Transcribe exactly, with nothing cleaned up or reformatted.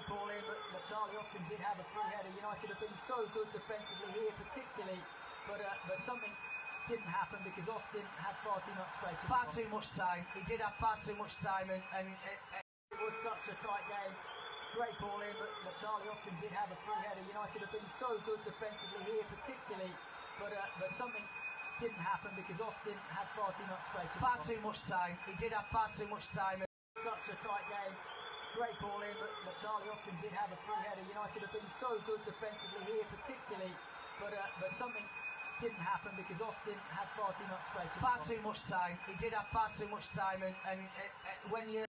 great ball in, but, but Charlie Austin did have a free header. United have been so good defensively here, particularly, but uh, but something didn't happen because Austin had far too much space. Far too much time. He did have far too much time, and, and it, it was such a tight game. Great ball in, but, but Charlie Austin did have a free header. United have been so good defensively here, particularly, but uh, but something didn't happen because Austin had far too much space. Far too much time. He did have far too much time. Such a tight game. Great ball in, but, but Charlie Austin did have a free header. United have been so good defensively here, particularly, but uh, but something didn't happen because Austin had far too much space. Far too much time. He did have far too much time, and, and it, it, when you